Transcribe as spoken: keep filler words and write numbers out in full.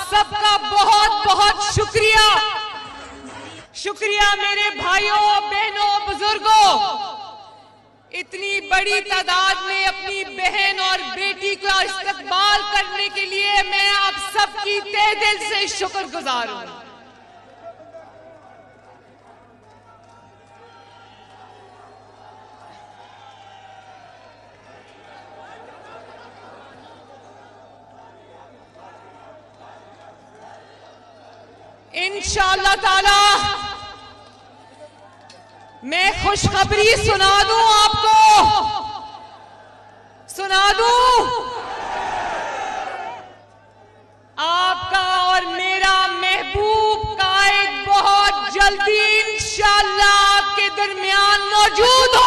सबका बहुत बहुत शुक्रिया। शुक्रिया मेरे भाइयों बहनों बुजुर्गों, इतनी बड़ी तादाद में अपनी बहन और बेटी का इस्तकबाल करने के लिए मैं आप सबकी तहे दिल से शुक्रगुजार हूं। इंशाअल्लाह ताला मैं खुशखबरी सुना दूं, आपको सुना दूं, आपका और मेरा महबूब कायद बहुत जल्दी इंशाअल्लाह आपके दरमियान मौजूद